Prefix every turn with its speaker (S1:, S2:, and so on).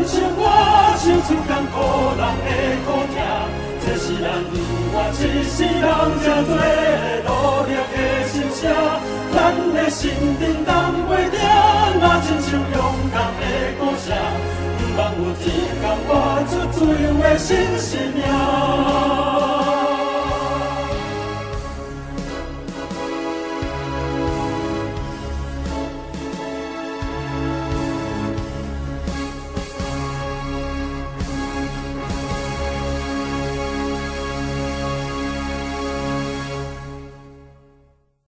S1: 像我唱出艰苦人的苦痛，这是咱有我一世人才做努力的心声。咱的心阵挡袂住，若亲像勇敢的鼓声，希望有天间活出自由的新生命。